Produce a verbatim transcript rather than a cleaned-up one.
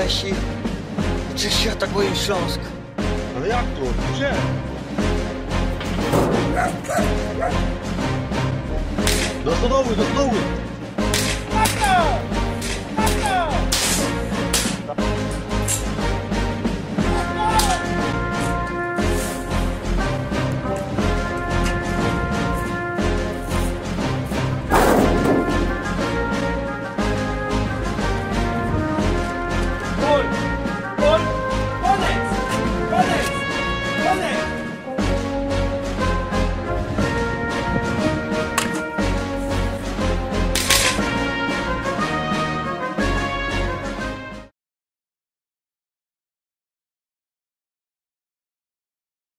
Czesi i Czesi atakują Śląsk. Ale jak to? Gdzie? Do stodoły, do stodoły!